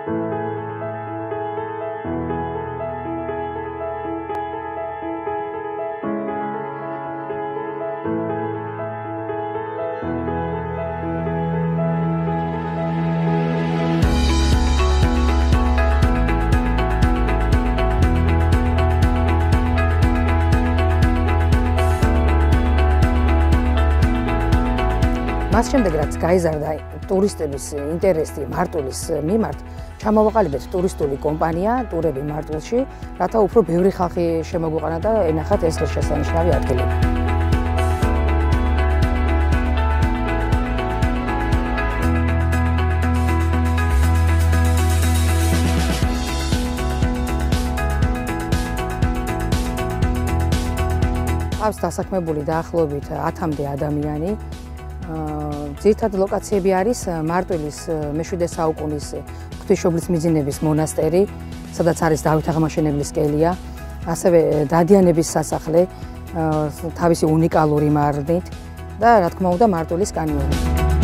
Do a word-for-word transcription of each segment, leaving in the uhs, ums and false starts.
მას შემდეგ რაც გაიზარდა ტურისტების ინტერესი მარტვილის მიმართ, ჩამოვაყალიბეთ ტურისტული კომპანია ტურები მარტვილში, რათა უფრო ბევრი ხალხი შემოგვიყვანა და ენახათ ეს ღირსშესანიშნავი ადგილები. ყავს დასაქმებული დაახლოებით ათამდე ადამიანი. ძირითადი ლოკაციები არის მარტვილის მეშვიდე საუკუნის ღვთისმშობლის მიძინების მონასტერი, სადაც არის დავით აღმაშენებლის კელია, ასევე დადიანების სასახლე თავისი უნიკალური მარნით და რა თქმა უნდა მარტვილის კანიონი.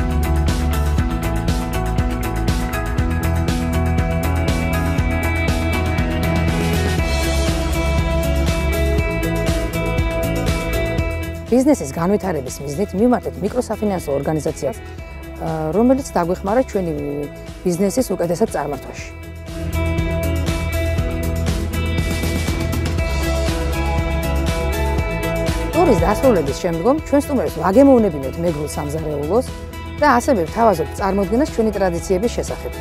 ბიზნესის განვითარების მიზნით მივმართეთ მიკროსაფინანსო ორგანიზაციას, რომელიც დაგვეხმარა ჩვენი ბიზნესის უკეთესად წარმართვაში. ტურის დასრულების შემდგომ ჩვენ სტუმრებს ვაგემოვნებინოთ მეგრულ სამზარეულოს და ასევე ვთავაზობთ წარმოდგენას ჩვენი ტრადიციების შესახებ.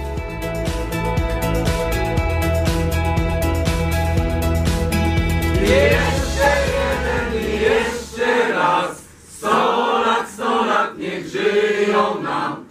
Sto lat, sto lat, niech żyją nam